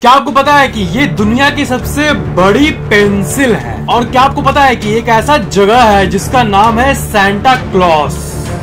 क्या आपको पता है कि ये दुनिया की सबसे बड़ी पेंसिल है? और क्या आपको पता है कि एक ऐसा जगह है जिसका नाम है सेंटा क्लॉज?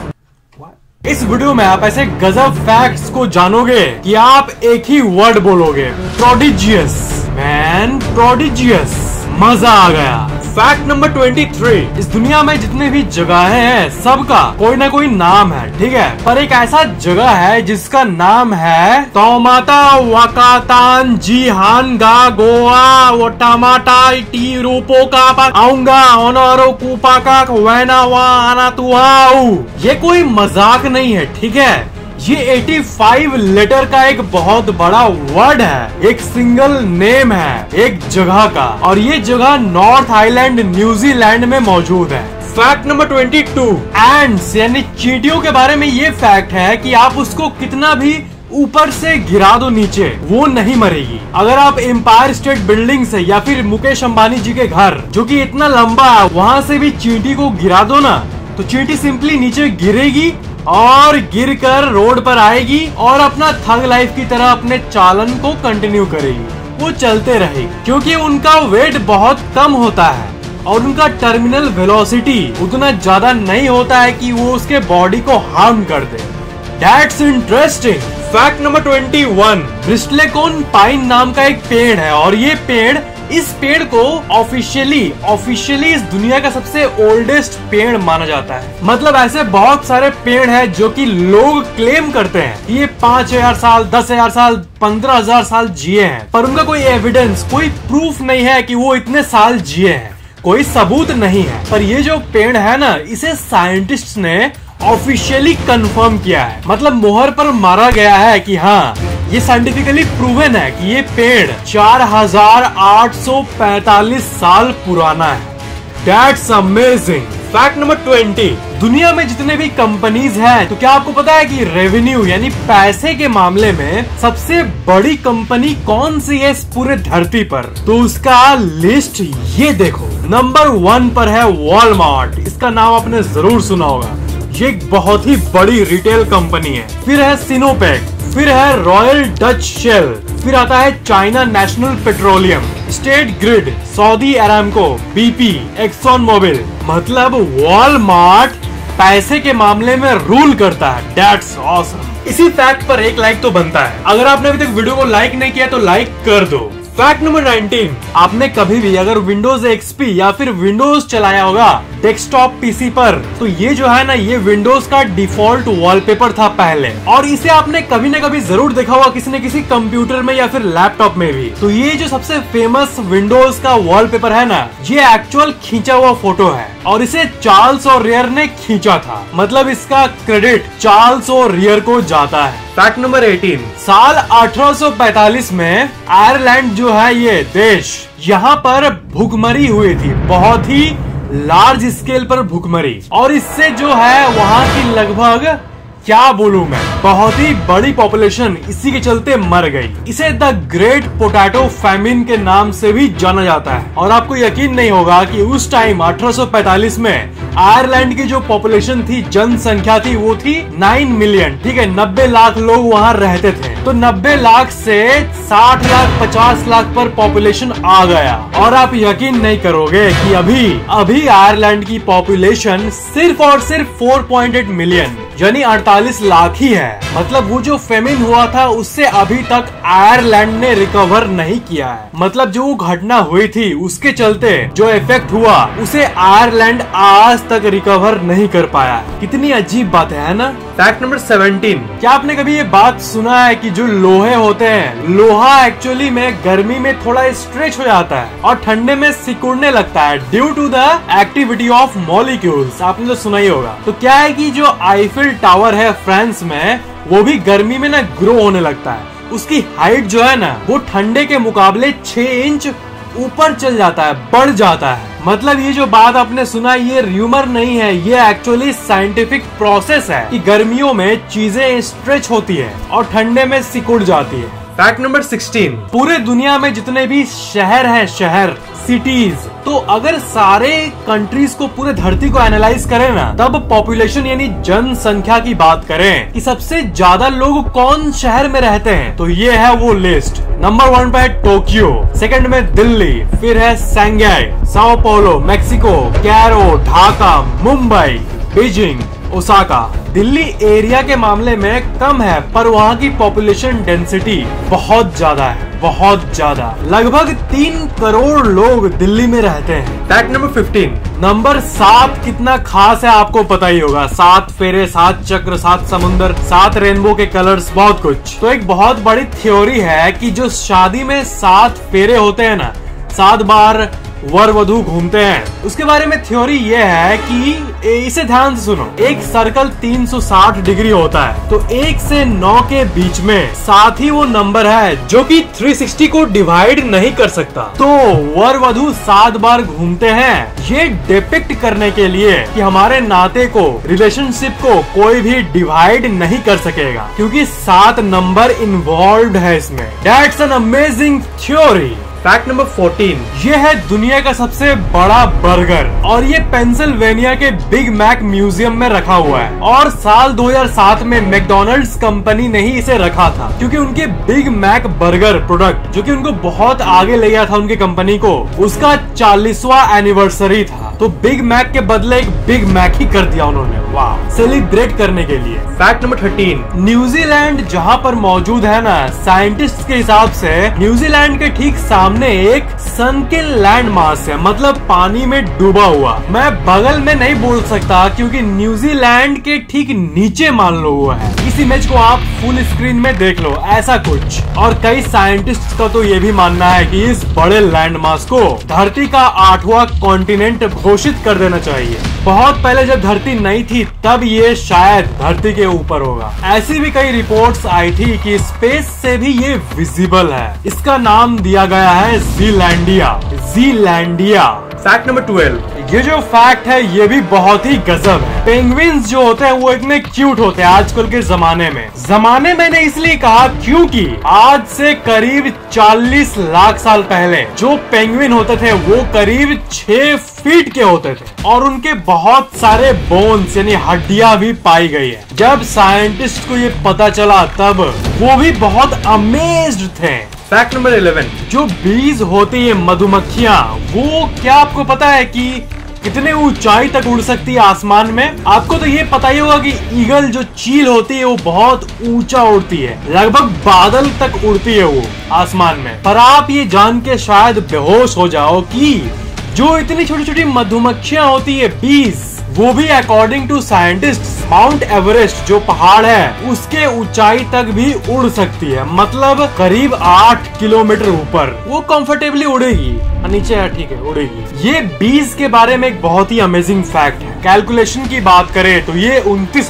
इस वीडियो में आप ऐसे गजब फैक्ट्स को जानोगे कि आप एक ही वर्ड बोलोगे, प्रोडिजियस। Man, prodigious. मजा आ गया। फैक्ट नंबर 23, इस दुनिया में जितने भी जगहें हैं सबका कोई ना कोई नाम है, ठीक है? पर एक ऐसा जगह है जिसका नाम है तोमाता वाकातान जीहान गा गोवा वो टमाटा टी रूपो का आऊंगा ओनोरो कुपा का वैना वा आना तू आओ। ये कोई मजाक नहीं है, ठीक है? ये 85 लेटर का एक बहुत बड़ा वर्ड है, एक सिंगल नेम है एक जगह का, और ये जगह नॉर्थ आइलैंड न्यूजीलैंड में मौजूद है। फैक्ट नंबर 22, एंड्स यानी चींटियों के बारे में ये फैक्ट है कि आप उसको कितना भी ऊपर से गिरा दो नीचे, वो नहीं मरेगी। अगर आप एम्पायर स्टेट बिल्डिंग से या फिर मुकेश अंबानी जी के घर जो कि इतना लंबा है वहाँ से भी चींटी को गिरा दो ना, तो चींटी सिंपली नीचे गिरेगी और गिरकर रोड पर आएगी और अपना थग लाइफ की तरह अपने चालन को कंटिन्यू करेगी। वो चलते रहेगी क्योंकि उनका वेट बहुत कम होता है और उनका टर्मिनल वेलोसिटी उतना ज्यादा नहीं होता है कि वो उसके बॉडी को हार्म कर दे। That's interesting। Fact number 21, bristlecone pine नाम का एक पेड़ है और ये पेड़, इस पेड़ को ऑफिशियली इस दुनिया का सबसे ओल्डेस्ट पेड़ माना जाता है। मतलब ऐसे बहुत सारे पेड़ हैं जो कि लोग क्लेम करते हैं कि ये 5000 साल, 10,000 साल, 15,000 साल जिए हैं, पर उनका कोई एविडेंस, कोई प्रूफ नहीं है कि वो इतने साल जिए हैं, कोई सबूत नहीं है। पर ये जो पेड़ है ना, इसे साइंटिस्ट ने ऑफिशियली कंफर्म किया है, मतलब मोहर पर मारा गया है कि हाँ, ये साइंटिफिकली प्रूवन है कि ये पेड़ 4845 साल पुराना है। That's amazing। फैक्ट नंबर 20, दुनिया में जितने भी कंपनीज हैं, तो क्या आपको पता है कि रेवेन्यू यानी पैसे के मामले में सबसे बड़ी कंपनी कौन सी है इस पूरे धरती पर? तो उसका लिस्ट ये देखो। नंबर 1 पर है वॉलमार्ट। इसका नाम आपने जरूर सुना होगा। ये एक बहुत ही बड़ी रिटेल कंपनी है। फिर है सिनोपेक, फिर है रॉयल डच शेल, फिर आता है China National Petroleum, State Grid, Saudi Aramco, BP, Exxon Mobil. मतलब वॉलमार्ट पैसे के मामले में रूल करता है। That's awesome। इसी फैक्ट पर एक लाइक तो बनता है। अगर आपने अभी तक वीडियो को लाइक नहीं किया तो लाइक कर दो। फैक्ट नंबर 19, आपने कभी भी अगर विंडोज एक्सपी या फिर विंडोज चलाया होगा डेस्कटॉप पीसी पर, तो ये जो है ना, ये विंडोज का डिफॉल्ट वॉलपेपर था पहले, और इसे आपने कभी न कभी जरूर देखा होगा किसी न किसी कंप्यूटर में या फिर लैपटॉप में भी। तो ये जो सबसे फेमस विंडोज का वॉलपेपर है ना, ये एक्चुअल खींचा हुआ फोटो है और इसे चार्ल्स ऑरियर ने खींचा था। मतलब इसका क्रेडिट चार्ल्स ऑरियर को जाता है। फैक्ट नंबर 18, साल 1845 में आयरलैंड जो है ये देश, यहाँ पर भूखमरी हुई थी, बहुत ही लार्ज स्केल पर भूखमरी, और इससे जो है वहाँ की लगभग, क्या बोलूं मैं, बहुत ही बड़ी पॉपुलेशन इसी के चलते मर गई। इसे द ग्रेट पोटैटो फैमिन के नाम से भी जाना जाता है। और आपको यकीन नहीं होगा कि उस टाइम 1845 में आयरलैंड की जो पॉपुलेशन थी, जनसंख्या थी, वो थी 9 मिलियन, ठीक है? 90 लाख लोग वहाँ रहते थे। तो 90 लाख से 60 लाख 50 लाख पर पॉपुलेशन आ गया। और आप यकीन नहीं करोगे कि अभी आयरलैंड की पॉपुलेशन सिर्फ और सिर्फ 4.8 मिलियन यानी 48 लाख ही है। मतलब वो जो फेमिन हुआ था उससे अभी तक आयरलैंड ने रिकवर नहीं किया है। मतलब जो वो घटना हुई थी उसके चलते जो इफेक्ट हुआ उसे आयरलैंड आज तक रिकवर नहीं कर पाया। कितनी अजीब बात है ना? फैक्ट नंबर 17, क्या आपने कभी ये बात सुना है कि जो लोहे होते हैं, लोहा एक्चुअली में गर्मी में थोड़ा स्ट्रेच हो जाता है और ठंडे में सिकुड़ने लगता है due to the activity of molecules. आपने तो सुना ही होगा। तो क्या है कि जो आईफिल टावर है फ्रांस में, वो भी गर्मी में ना ग्रो होने लगता है। उसकी हाइट जो है ना, वो ठंडे के मुकाबले 6 इंच ऊपर चल जाता है, बढ़ जाता है। मतलब ये जो बात आपने सुना, ये र्यूमर नहीं है, ये एक्चुअली साइंटिफिक प्रोसेस है कि गर्मियों में चीजें स्ट्रेच होती है और ठंडे में सिकुड़ जाती है। फैक्ट नंबर 16, पूरे दुनिया में जितने भी शहर हैं, शहर सिटीज, तो अगर सारे कंट्रीज को, पूरे धरती को एनालाइज करें ना, तब पॉपुलेशन यानी जनसंख्या की बात करें कि सबसे ज्यादा लोग कौन शहर में रहते हैं, तो ये है वो लिस्ट। नंबर 1 पे है टोक्यो, सेकंड में दिल्ली, फिर है Shanghai, Sao paulo, Mexico, Cairo, Dhaka, Mumbai, Beijing, Osaka. Delhi area के मामले में कम है, पर वहाँ की पॉपुलेशन डेंसिटी बहुत ज्यादा है, बहुत ज्यादा। लगभग 3 करोड़ लोग दिल्ली में रहते हैं। फैक्ट नंबर 15, नंबर 7 कितना खास है आपको पता ही होगा। 7 फेरे, 7 चक्र, 7 समुंदर, 7 रेनबो के कलर्स, बहुत कुछ। तो एक बहुत बड़ी थ्योरी है कि जो शादी में 7 फेरे होते हैं ना, 7 बार वर वधु घूमते हैं, उसके बारे में थ्योरी ये है कि, इसे ध्यान से सुनो, एक सर्कल 360 डिग्री होता है, तो 1 से 9 के बीच में 7 ही वो नंबर है जो कि 360 को डिवाइड नहीं कर सकता। तो वर वधु 7 बार घूमते हैं, ये डिपिक्ट करने के लिए कि हमारे नाते को, रिलेशनशिप को कोई भी डिवाइड नहीं कर सकेगा, क्योंकि 7 नंबर इन्वॉल्व है इसमें। That's an amazing theory. Fact number 14, ये है दुनिया का सबसे बड़ा बर्गर, और ये पेंसिल्वेनिया के बिग मैक म्यूजियम में रखा हुआ है। और साल 2007 में मैकडॉनल्ड्स कंपनी ने ही इसे रखा था, क्योंकि उनके बिग मैक बर्गर प्रोडक्ट, जो कि उनको बहुत आगे ले गया था उनकी कंपनी को, उसका 40वां एनिवर्सरी था। तो बिग मैक के बदले एक बिग मैक ही कर दिया उन्होंने, वाह, सेलिब्रेट करने के लिए। फैक्ट नंबर 13, न्यूजीलैंड जहाँ पर मौजूद है ना, साइंटिस्ट के हिसाब से न्यूजीलैंड के ठीक सामने एक सनकिन लैंड मास है, मतलब पानी में डूबा हुआ। मैं बगल में नहीं बोल सकता क्योंकि न्यूजीलैंड के ठीक नीचे मान लो वो है। इस इमेज को आप फुल स्क्रीन में देख लो, ऐसा कुछ। और कई साइंटिस्ट का तो ये भी मानना है कि इस बड़े लैंड मास को धरती का 8वां कॉन्टिनेंट घोषित कर देना चाहिए। बहुत पहले जब धरती नहीं थी तब ये शायद धरती के ऊपर होगा। ऐसी भी कई रिपोर्ट्स आई थी कि स्पेस से भी ये विजिबल है। इसका नाम दिया गया है जीलैंडिया। जीलैंडिया। फैक्ट नंबर 12, ये जो फैक्ट है ये भी बहुत ही गजब है। पेंगुइन्स जो होते हैं वो इतने क्यूट होते हैं आजकल के जमाने में। जमाने मैंने इसलिए कहा क्योंकि आज से करीब 40 लाख साल पहले जो पेंगुइन होते थे वो करीब 6 फीट के होते थे, और उनके बहुत सारे बोन्स यानी हड्डियां भी पाई गई है। जब साइंटिस्ट को ये पता चला तब वो भी बहुत अमेज्ड थे। फैक्ट नंबर 11, जो बीज होती है, मधुमक्खियां, वो क्या आपको पता है कि कितने ऊंचाई तक उड़ सकती है आसमान में? आपको तो ये पता ही होगा कि ईगल जो चील होती है वो बहुत ऊंचा उड़ती है, लगभग बादल तक उड़ती है वो आसमान में। पर आप ये जान के शायद बेहोश हो जाओ कि जो इतनी छोटी छोटी मधुमक्खियां होती है, बीज, वो भी according to scientist Mount Everest जो पहाड़ है उसके ऊंचाई तक भी उड़ सकती है, मतलब करीब 8 किलोमीटर ऊपर वो कंफर्टेबली उड़ेगी। नीचे है, ठीक है, उड़ेगी। ये बीज के बारे में एक बहुत ही अमेजिंग फैक्ट है। कैलकुलेशन की बात करें तो ये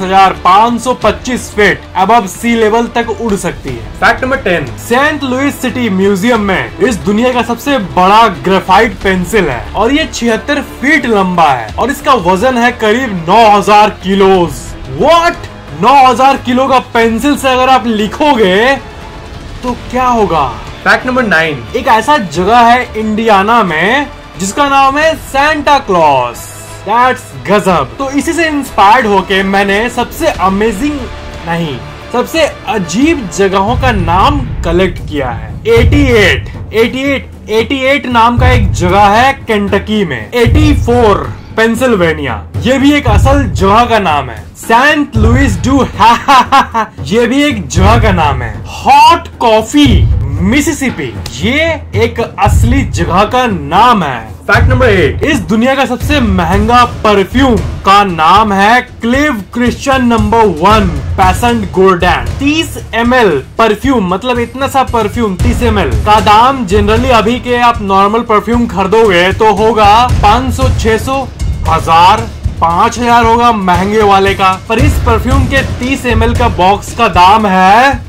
29,525 फीट अबव सी लेवल तक उड़ सकती है। Fact number 10, Saint Louis city museum में इस दुनिया का सबसे बड़ा ग्रेफाइट पेंसिल है, और ये 76 फीट लंबा है, और इसका वजन है करीब 9,000 किलोज। व्हाट? 9,000 किलो का पेंसिल से अगर आप लिखोगे तो क्या होगा? फैक्ट नंबर 9, एक ऐसा जगह है इंडियाना में जिसका नाम है सेंटा क्लॉज। दैट्स गजब। तो इसी से इंस्पायर्ड होके मैंने सबसे अमेजिंग नहीं, सबसे अजीब जगहों का नाम कलेक्ट किया है। 88 नाम का एक जगह है केंटकी में। 84 पेंसिल्वेनिया, ये भी एक असल जगह का नाम है। सेंट लुइस डू ये भी एक जगह का नाम है। हॉट कॉफी मिसिसिपी, ये एक असली जगह का नाम है। फैक्ट नंबर 8, इस दुनिया का सबसे महंगा परफ्यूम का नाम है Clive Christian number 1 passant golden. 30 ml perfume, मतलब इतना सा परफ्यूम 30 ml का दाम जनरली अभी के आप नॉर्मल परफ्यूम खरीदोगे तो होगा 500, 600, 1000, 5000 होगा महंगे वाले का। पर इस परफ्यूम के 30 ml का बॉक्स का दाम है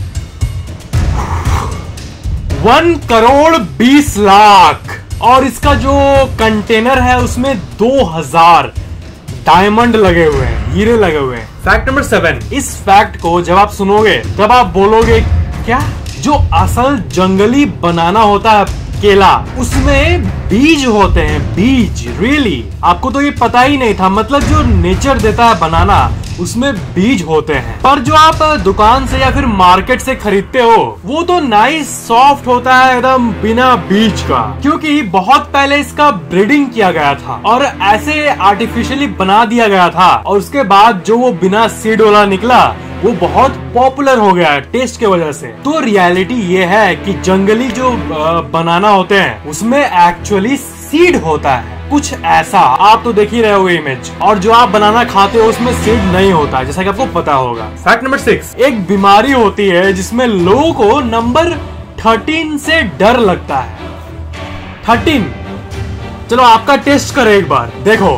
1,20,00,000, और इसका जो कंटेनर है उसमें 2000 डायमंड लगे हुए हैं, हीरे लगे हुए हैं। फैक्ट नंबर 7, इस फैक्ट को जब आप सुनोगे तब आप बोलोगे क्या जो असल जंगली बनाना होता है केला, उसमें बीज होते हैं, बीज। रियली आपको तो ये पता ही नहीं था। मतलब जो नेचर देता है बनाना, उसमें बीज होते हैं। पर जो आप दुकान से या फिर मार्केट से खरीदते हो, वो तो नाइस सॉफ्ट होता है एकदम बिना बीज का, क्योंकि बहुत पहले इसका ब्रीडिंग किया गया था और ऐसे आर्टिफिशियली बना दिया गया था। और उसके बाद जो वो बिना सीड वाला निकला, वो बहुत पॉपुलर हो गया है टेस्ट के वजह से। तो रियलिटी ये है कि जंगली जो बनाना होते हैं, उसमें एक्चुअली सीड होता है, कुछ ऐसा। आप तो देख ही रहे हो इमेज। और जो आप बनाना खाते हो, उसमें सीड नहीं होता, जैसा कि आपको पता होगा। फैक्ट नंबर 6, एक बीमारी होती है जिसमें लोगों को नंबर 13 से डर लगता है। 13। चलो आपका टेस्ट करो एक बार, देखो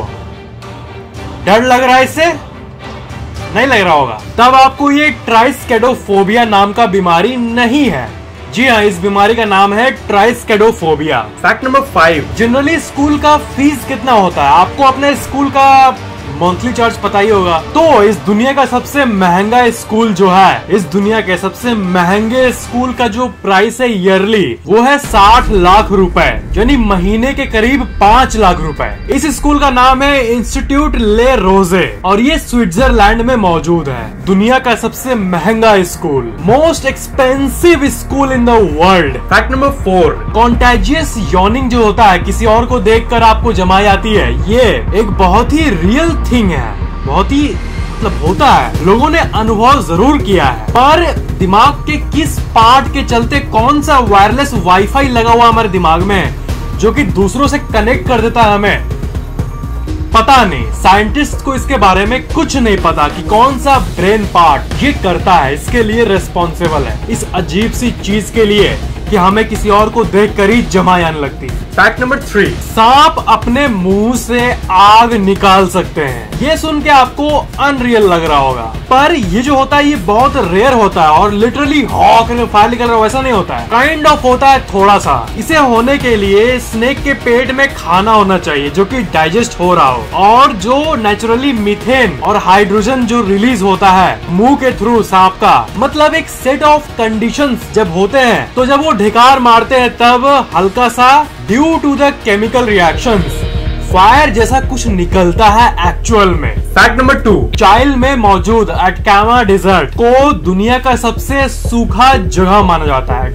डर लग रहा है इससे? नहीं लग रहा होगा। तब आपको ये ट्राइस्केडोफोबिया नाम का बीमारी नहीं है। जी हाँ, इस बीमारी का नाम है triskaidekaphobia. Fact number 5, generally school का फीस कितना होता है? आपको अपने स्कूल का मंथली चार्ज पता ही होगा। तो इस दुनिया का सबसे महंगा स्कूल जो है, इस दुनिया के सबसे महंगे स्कूल का जो प्राइस है ईयरली, वो है 60 लाख रुपए, यानी महीने के करीब 5 लाख रुपए। इस स्कूल का नाम है इंस्टीट्यूट ले रोजे और ये स्विट्जरलैंड में मौजूद है। दुनिया का सबसे महंगा school, most expensive school in the world. Fact number 4, contagious yawning जो होता है, किसी और को देखकर आपको जमाई आती है, ये एक बहुत ही रियल थिंग है, बहुत ही मतलब होता है। लोगों ने अनुभव जरूर किया है। पर दिमाग के किस पार्ट के चलते कौन सा वायरलेस वाईफाई लगा हुआ हमारे दिमाग में, जो कि दूसरों से कनेक्ट कर देता है, हमें पता नहीं। साइंटिस्ट को इसके बारे में कुछ नहीं पता कि कौन सा ब्रेन पार्ट ये करता है, इसके लिए रिस्पॉन्सिबल है, इस अजीब सी चीज के लिए कि हमें किसी और को देखकर ही जमाई आने लगती। फैक्ट नंबर 3, सांप अपने मुंह से आग निकाल सकते हैं। ये सुन के आपको अनरियल लग रहा होगा, पर ये जो होता है ये बहुत रेयर होता है और लिटरली फायर निकल रहा है वैसा नहीं होता है, काइंड ऑफ होता है थोड़ा सा। इसे होने के लिए स्नेक के पेट में खाना होना चाहिए जो कि डाइजेस्ट हो रहा हो, और जो नेचुरली मीथेन और हाइड्रोजन जो रिलीज होता है मुंह के थ्रू सांप का, मतलब एक सेट ऑफ कंडीशंस जब होते हैं, तो जब वो ढिकार मारते हैं तब हल्का सा due to the chemical reactions fire जैसा कुछ निकलता है एक्चुअल में। फैक्ट नंबर 2, चाइल्ड में मौजूद अटकामा डेजर्ट को दुनिया का सबसे सूखा जगह माना जाता है,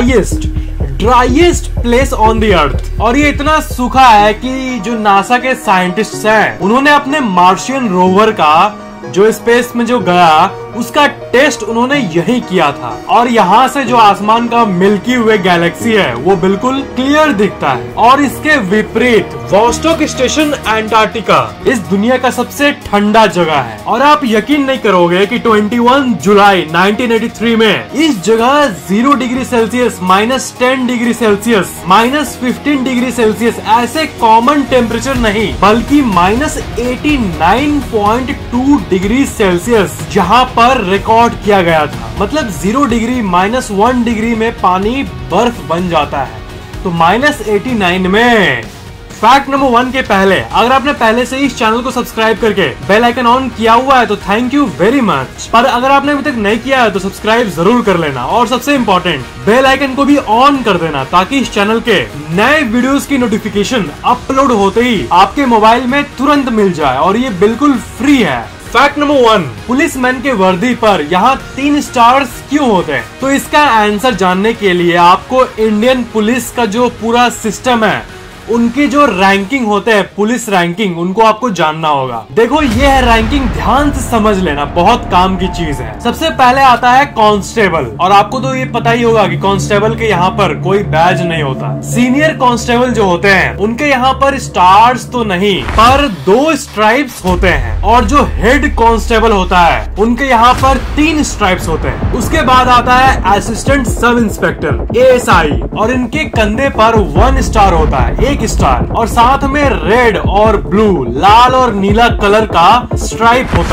driest place on the earth. और ये इतना सूखा है कि जो नासा के साइंटिस्ट हैं, उन्होंने अपने मार्शियन रोवर का जो स्पेस में जो गया, उसका टेस्ट उन्होंने यही किया था। और यहाँ से जो आसमान का मिल्की वे गैलेक्सी है, वो बिल्कुल क्लियर दिखता है। और इसके विपरीत वोस्टोक स्टेशन अंटार्कटिका इस दुनिया का सबसे ठंडा जगह है। और आप यकीन नहीं करोगे कि 21 जुलाई 1983 में इस जगह 0 degree Celsius, -10 degree Celsius, -15 degree Celsius ऐसे कॉमन टेम्परेचर नहीं, बल्कि -89.2 डिग्री सेल्सियस जहाँ पर रिकॉर्ड किया गया था। मतलब 0 डिग्री, -1 डिग्री में पानी बर्फ बन जाता है, तो -89 में। फैक्ट नंबर 1 के पहले, अगर आपने पहले से इस चैनल को सब्सक्राइब करके बेल आइकन ऑन किया हुआ है तो थैंक यू वेरी मच। पर अगर आपने अभी तक नहीं किया है तो सब्सक्राइब जरूर कर लेना, और सबसे इम्पोर्टेंट बेल आइकन को भी ऑन कर देना, ताकि इस चैनल के नए वीडियोस की नोटिफिकेशन अपलोड होते ही आपके मोबाइल में तुरंत मिल जाए, और ये बिल्कुल फ्री है। फैक्ट नंबर 1, पुलिसमैन के वर्दी पर यहाँ 3 स्टार्स क्यों होते हैं? तो इसका आंसर जानने के लिए आपको इंडियन पुलिस का जो पूरा सिस्टम है, उनकी जो रैंकिंग होते हैं, पुलिस रैंकिंग, उनको आपको जानना होगा। देखो ये है रैंकिंग, ध्यान से समझ लेना, बहुत काम की चीज है। सबसे पहले आता है कांस्टेबल, और आपको तो ये पता ही होगा कि कांस्टेबल के यहाँ पर कोई बैज नहीं होता। सीनियर कांस्टेबल जो होते हैं उनके यहाँ पर स्टार्स तो नहीं, पर 2 स्ट्राइप्स होते हैं। और जो हेड कांस्टेबल होता है उनके यहाँ पर 3 स्ट्राइप्स होते हैं। उसके बाद आता है असिस्टेंट सब इंस्पेक्टर, ASI, और इनके कंधे पर 1 स्टार होता है, 1 स्टार, और साथ में रेड और ब्लू, लाल और नीला कलर का स्ट्राइप होता है।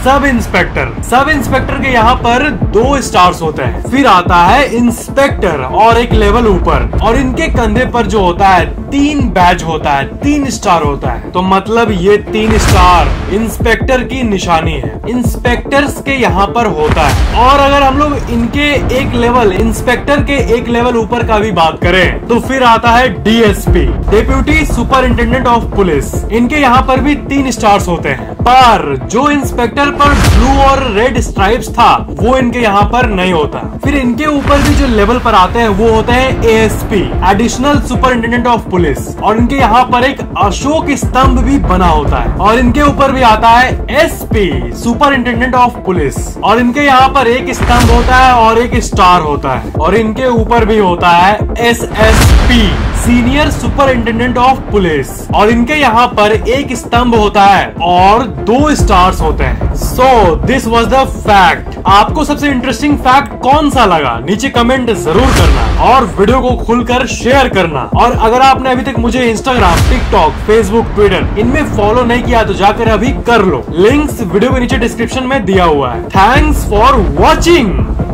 Sub inspector. सब इंस्पेक्टर के यहाँ पर 2 स्टार्स होते हैं। फिर आता है इंस्पेक्टर और एक लेवल ऊपर, और इनके कंधे पर जो होता है 3 बैज होता है, 3 स्टार होता है। तो मतलब ये 3 स्टार इंस्पेक्टर की निशानी है, इंस्पेक्टर्स के यहाँ पर होता है। और अगर हम लोग इनके एक लेवल, इंस्पेक्टर के एक लेवल ऊपर का भी बात करें तो फिर आता है DSP, deputy superintendent of police. इनके यहाँ पर भी 3 स्टार्स होते हैं, पर जो इंस्पेक्टर पर ब्लू और रेड स्ट्राइप्स था वो इनके यहाँ पर नहीं होता। फिर इनके ऊपर भी जो लेवल पर आते हैं वो होते हैं ASP, additional superintendent of police, और इनके यहाँ पर एक अशोक स्तंभ भी बना होता है। और इनके ऊपर भी आता है एसपी, सुपरिंटेंडेंट ऑफ पुलिस, और इनके यहाँ पर एक स्तंभ होता है और एक स्टार होता है। और इनके ऊपर भी होता है SSP, senior superintendent of police, और इनके यहाँ पर एक स्तंभ होता है और 2 स्टार्स होते हैं। So this was the fact. आपको सबसे इंटरेस्टिंग फैक्ट कौन सा लगा नीचे कमेंट जरूर करना, और वीडियो को खुलकर शेयर करना। और अगर आपने अभी तक मुझे इंस्टाग्राम, टिकटॉक, फेसबुक, ट्विटर इनमें फॉलो नहीं किया तो जाकर अभी कर लो। लिंक्स वीडियो के नीचे डिस्क्रिप्शन में दिया हुआ है। Thanks for watching.